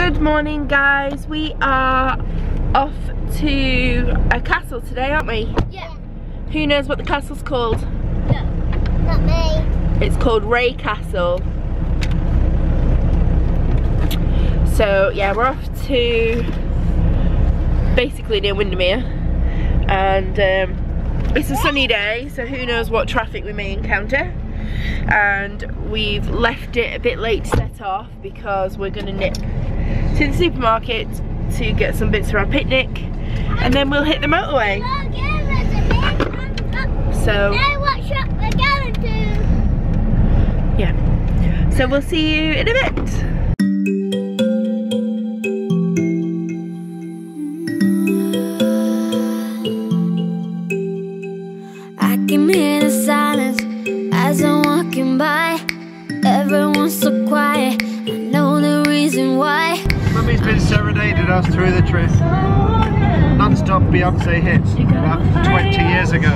Good morning, guys. We are off to a castle today, aren't we? Yeah. Who knows what the castle's called? No, not me. It's called Wray Castle. So yeah, we're off to basically near Windermere, and it's a sunny day, so who knows what traffic we may encounter. And we've left it a bit late to set off because we're going to nip to the supermarket to get some bits for our picnic, and then we'll hit the motorway. So what shop we're going to? yeah, so we'll see you in a bit. I can hear the silence as I'm walking by. Everyone's so quiet, I know the reason why. Mummy's been serenading us through the trip. Non-stop Beyonce hits about 20 years ago.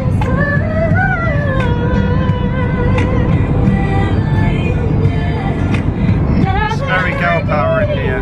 It's very girl power in here.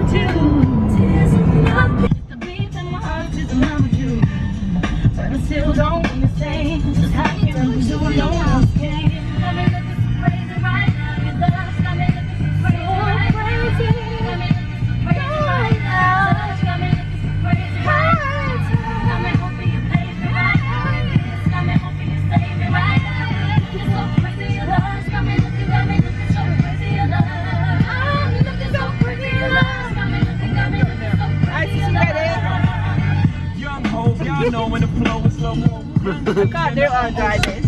I can't do it while I'm driving.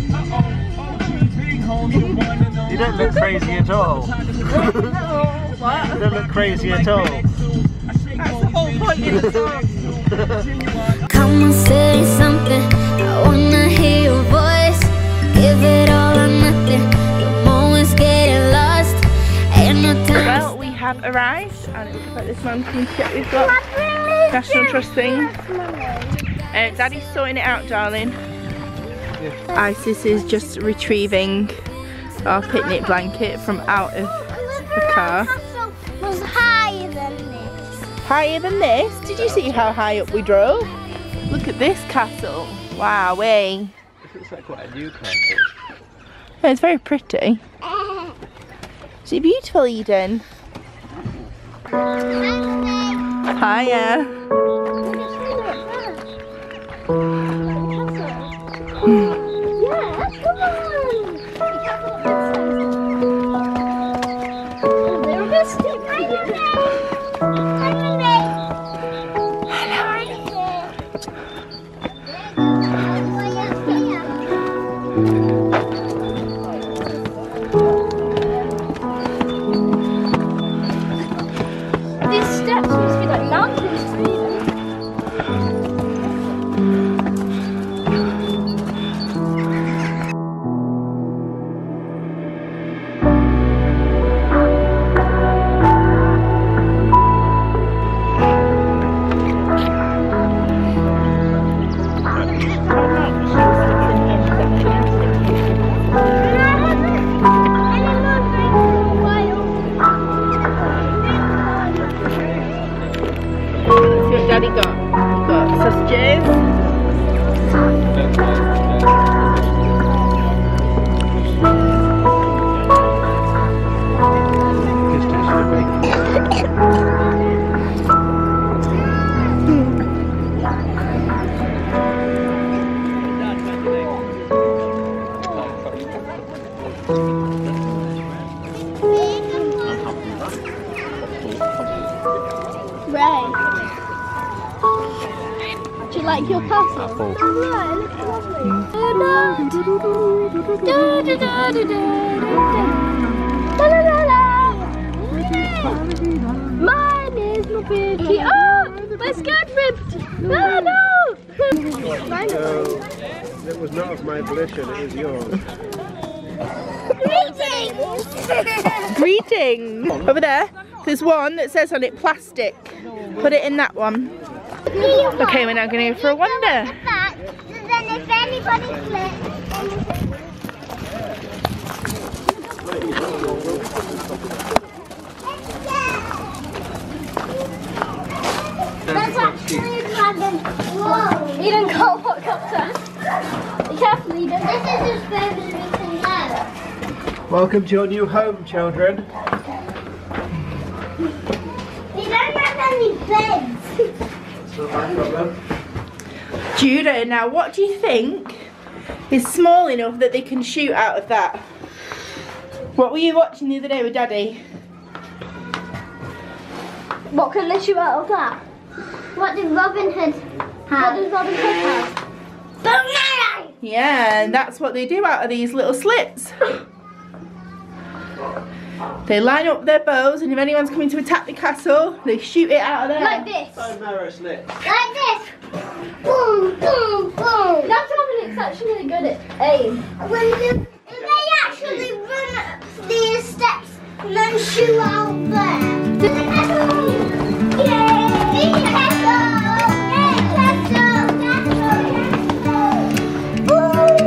You don't look crazy at all. What? You don't look crazy at all. That's the whole point of the song. Come and say something, I wanna hear your voice. Give it all or nothing, the moment's getting lost. Ain't no time. Well, we have arrived, and it looks like this man's going to get. We've got National Trust thing. Daddy's sorting it out, darling. Isis is just retrieving our picnic blanket from out of the car. It was higher than this. Higher than this? Did you see how high up we drove? Look at this castle. Wow, way. It looks like quite a new castle. Yeah, it's very pretty. Is it beautiful, Eden? Hiya. These steps used to be like mountains. Daddy got sausages. Ray, do you like your castle? Oh yeah, it looks lovely. Mine is my beauty. Oh, my skirt ripped. Oh no! It was not of my volition, it was yours. Greetings! Greetings! Over there, there's one that says on it plastic. Put it in that one. Okay, we're now going to go for a wander. Then if anybody flips, dragon. Whoa. Eden got a helicopter. Be careful, Eden. This is as far as we can go. Welcome to your new home, children. We don't have any beds. It's not my problem. Judah, now what do you think is small enough that they can shoot out of that? What were you watching the other day with Daddy? What can they shoot out of that? What did Robin Hood have? What does Robin Hood have? Boom arrow! Yeah, and that's what they do out of these little slits. They line up their bows, and if anyone's coming to attack the castle, they shoot it out of there. Like this. Bone marrow slit. Like this. Boom, boom, boom. That's Robin actually really good at aim. When if they actually run up these steps and then shoot out there. The castle! Yay! The castle! Yay! Castle! Castle! Castle! Boom!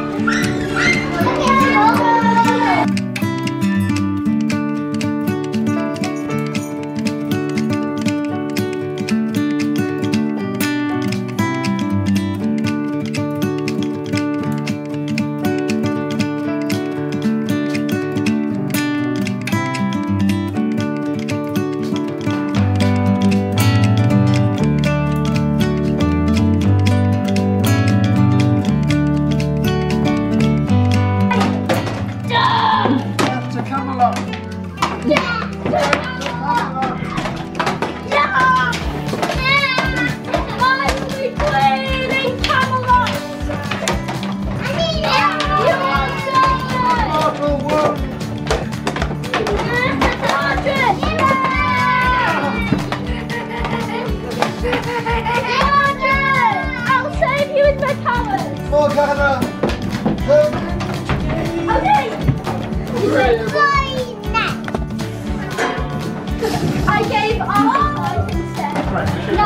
I gave up instead. No!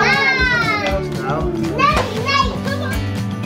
Come on.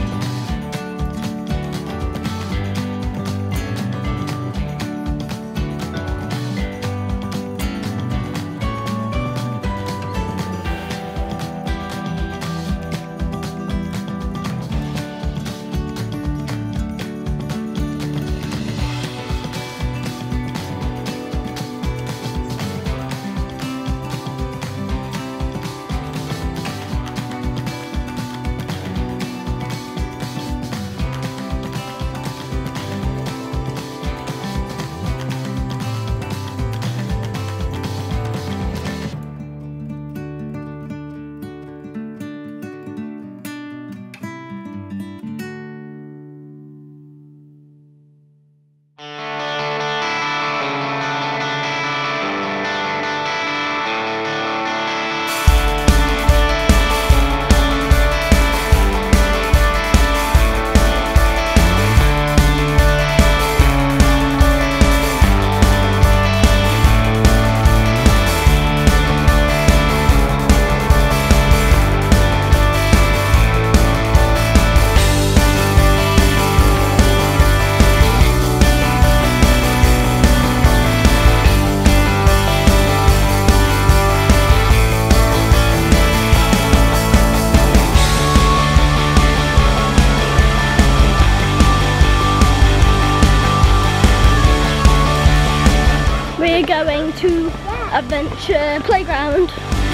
We're going to Adventure Playground.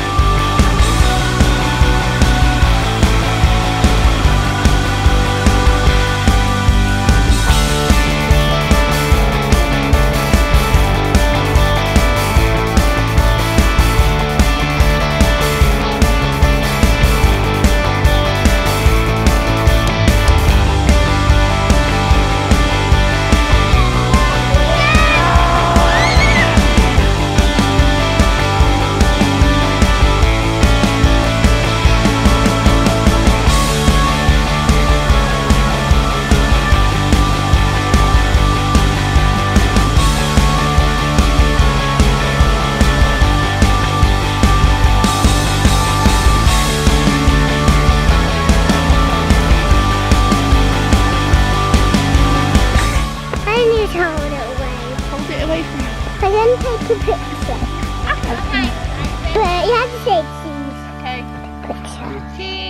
Then take a picture. Okay. But you have to say cheese. Okay. Picture. Cheese.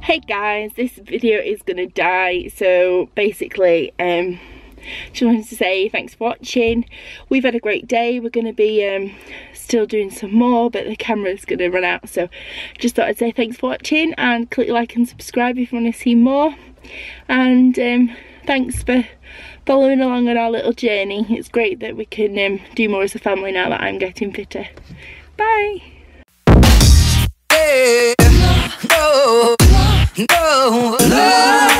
Hey guys, this video is gonna die, so basically just wanted to say thanks for watching. We've had a great day. We're going to be still doing some more, but the camera's going to run out, so just thought I'd say thanks for watching and click like and subscribe if you want to see more. And thanks for following along on our little journey. It's great that we can do more as a family now that I'm getting fitter. Bye. No, no, no.